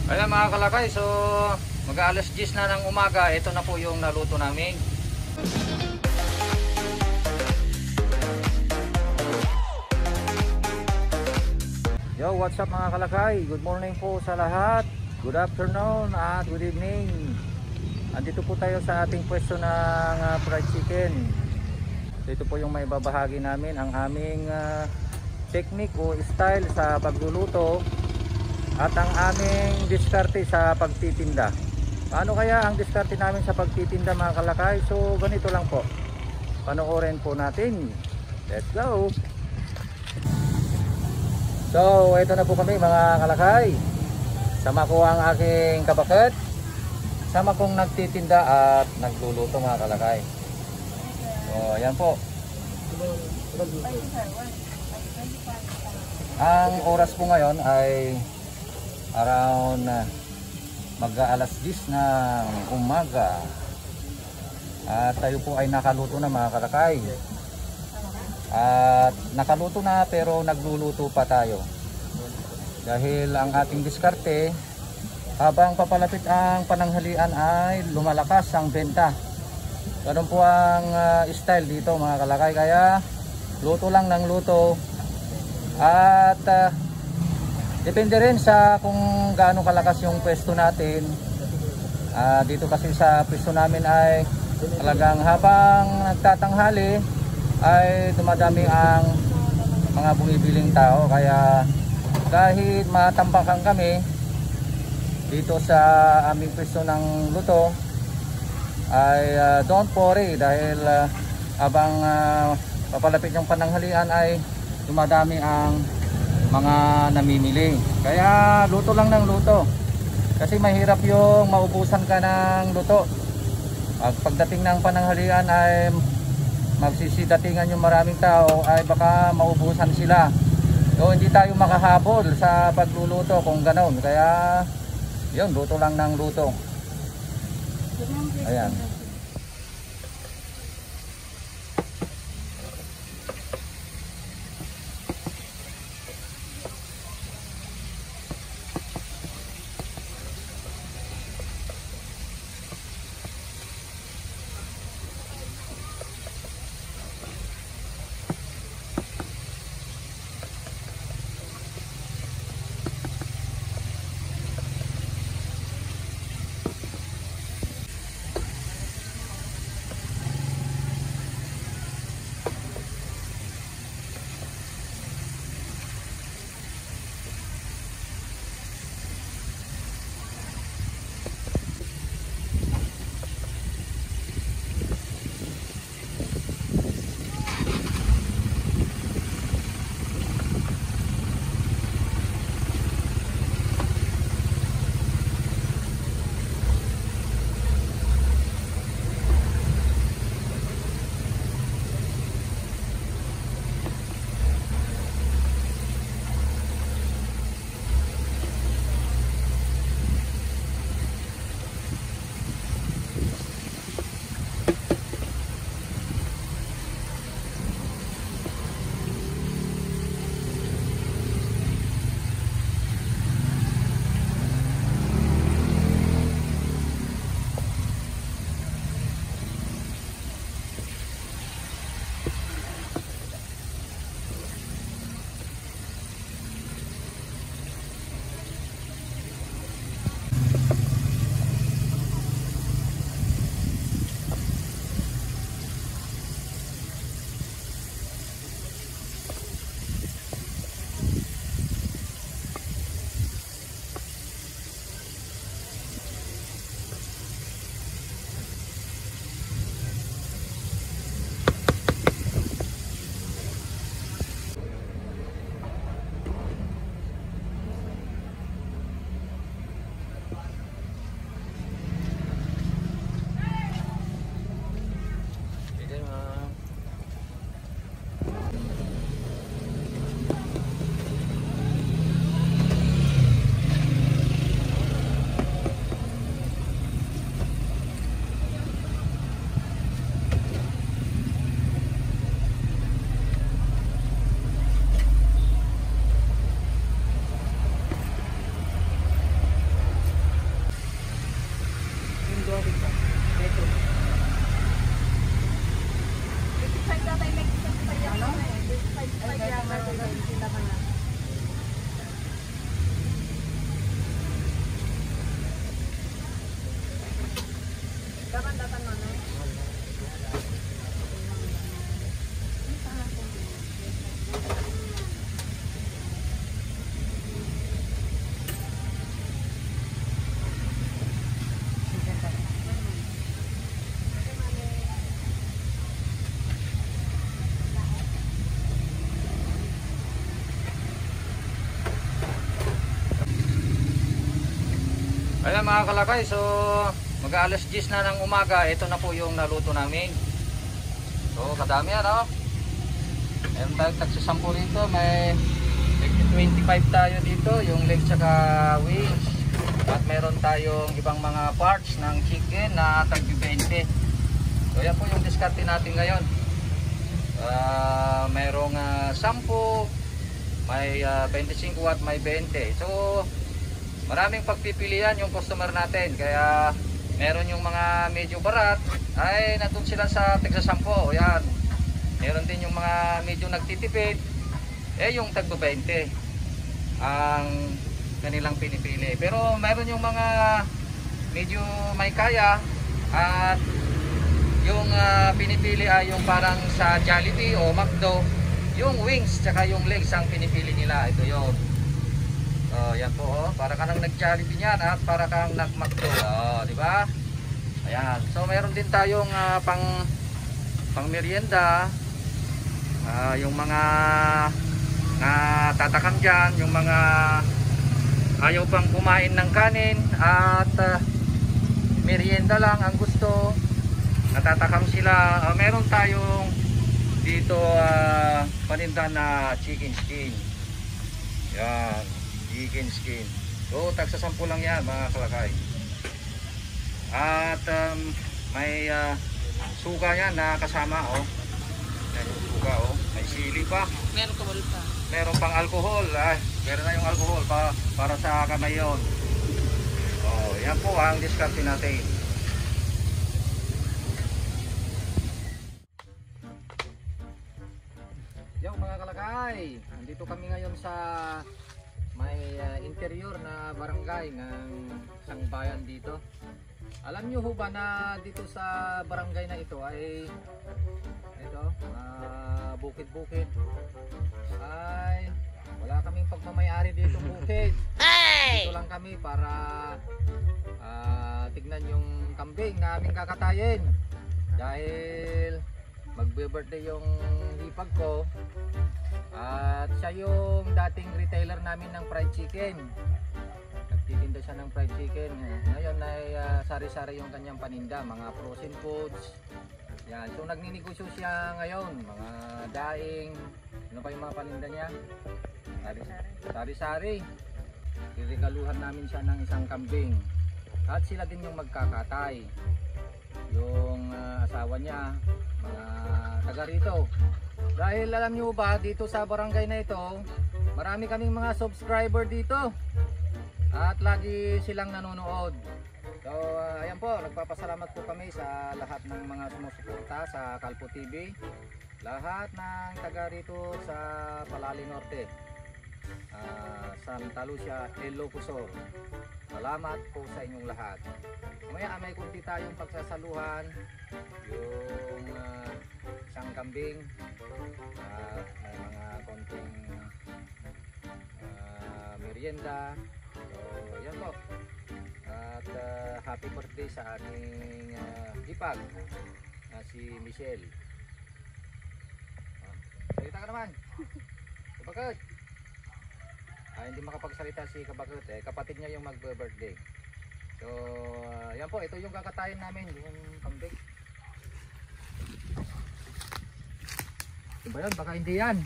Ayan mga kalakay, so mag-aalas 10 na ng umaga. Ito na po yung naluto namin. Yo, what's up mga kalakay? Good morning po sa lahat. Good afternoon at good evening. Andito po tayo sa ating pwesto ng fried chicken. Ito po yung may babahagi namin, ang aming technique o style sa pagluluto at ang aming diskarte sa pagtitinda. Paano kaya ang diskarte namin sa pagtitinda mga kalakay? So ganito lang po, panoorin po natin. Let's go! So ito na po kami mga kalakay. Sama ko ang aking kabakat, sama kong nagtitinda at nagluluto mga kalakay. So ayan po. Ang oras po ngayon ay around mag-aalas 10 ng umaga. At tayo po ay nakaluto na mga kalakay. At nakaluto na pero nagluluto pa tayo. Dahil ang ating diskarte, habang papalapit ang pananghalian ay lumalakas ang benta. Ganun po ang style dito mga kalakay. Kaya luto lang ng luto. At depende rin sa kung gaano kalakas yung pwesto natin. Dito kasi sa pwesto namin ay talagang habang nagtatanghali ay dumadami ang mga bumibiling tao. Kaya kahit matambakan kami dito sa aming pwesto ng luto ay don't worry dahil habang papalapit yung pananghalian ay dumadami ang mga namimili. Kaya luto lang ng luto. Kasi mahirap yung maubusan ka ng luto. Pagdating ng pananghalian ay magsisidatingan yung maraming tao ay baka maubusan sila. So hindi tayo makahabol sa pagluluto kung ganoon. Kaya yun, luto lang ng luto. Ayan. Ayan mga kalakay, so mag-alas 10 na ng umaga, ito na po yung naluto namin. So kadami yan, oh. Meron tayong tagsasampu rito, may 25 tayo dito, yung legs saka wings. At meron tayong ibang mga parts ng chicken na tag 20. So yan po yung diskarte natin ngayon. Merong 10, may 25 at may 20. So maraming pagpipilian yung customer natin, kaya meron yung mga medyo barat ay nandun sila sa tigsa 10. Yan. Meron din yung mga medyo nagtitipid, yung tagpo 20 ang kanilang pinipili. Pero meron yung mga medyo may kaya at yung pinipili ay yung parang sa Jollibee o McDo, yung wings tsaka yung legs ang pinipili nila. Ito yun. Yan po, oh. Para ka nang nag-Jollibee niyan at para kang nag-McDo, di ba? Ayan. So meron din tayong pang merienda, yung mga tatakam dyan, yung mga ayaw pang kumain ng kanin at merienda lang ang gusto, natatakam sila. Meron tayong dito paninda na chicken skin. Yan, chicken skin. So tagsa 10 lang yan mga kalakay. At may suka yan na kasama, oh. Yan yung suka, oh. May sili pa. Meron ka pa. Meron pang alcohol, meron na yung alcohol para sa kamay yun. Yan po ang diskarte natin. Yo mga kalakay, nandito kami ngayon sa may interior na barangay ng isang bayan dito. Alam nyo ho ba na dito sa barangay na ito ay ito, bukid-bukid ay wala kaming pagmamayari dito bukid. Dito lang kami para tignan yung kambing na aming kakatayin dahil magbe-birthday yung hipag ko at siya yung dating retailer namin ng fried chicken. Nagtitinda siya ng fried chicken. Ngayon ay sari-sari yung kanyang paninda, mga frozen foods. Yan, so nagninegosyo siya ngayon, mga daing, ano pa yung mga paninda niya? Sari-sari. Iregaluhan namin siya ng isang kambing. At sila din yung magkakatay. Yung asawa niya, mga taga rito. Dahil alam niyo ba, dito sa barangay na ito, marami kaming mga subscriber dito. At lagi silang nanonood. So ayan po, nagpapasalamat po kami sa lahat ng mga sumusuporta sa Kalpo TV. Lahat ng taga rito sa Palali Norte, Santa Lucia, Ilocos. Salamat po sa inyong lahat. Mamaya may kunti tayong pagsasaluhan, yung isang kambing at may mga konting merienda. So yan po. At happy birthday sa ating hipag na si Michelle. Salita ka naman. Kabakot. Hindi makapagsalita si Kabakot, kapatid niya yung mag-birthday. So yan po, ito yung kakatayin namin, yung kambing. Ito ba yan? Baka hindi yan.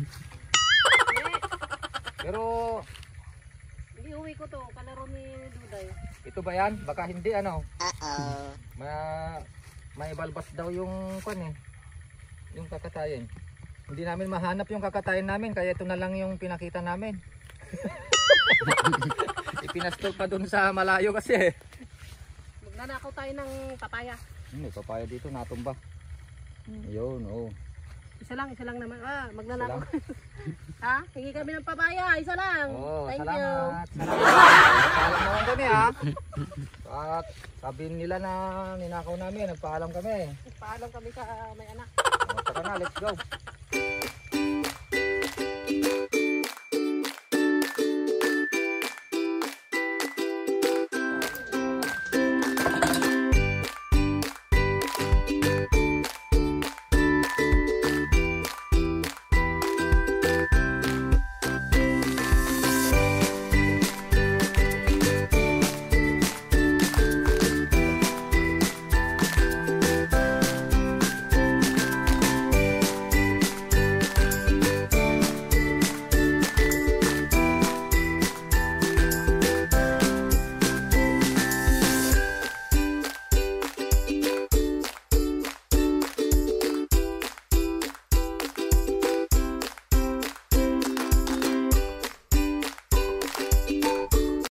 Pero Hindi uwi ko to, kalaro ni Duday. ito ba yan? Baka hindi, ano? May balbas daw yung yung kakatayin. Hindi namin mahanap yung kakatayin namin, kaya ito na lang yung pinakita namin. Ipinastol pa dun sa malayo kasi. Magnanakaw tayo ng papaya. May papaya dito, natumba. Ayun, oh. Isa lang naman. Magnanakaw. Ha? Hingi kami ng papaya, isa lang. Oh, Thank salamat. you. Nagpaalam naman kami, ha. At sabi nila na ninakaw namin, nagpaalam kami. Paalam kami sa may anak. Saka na, let's go.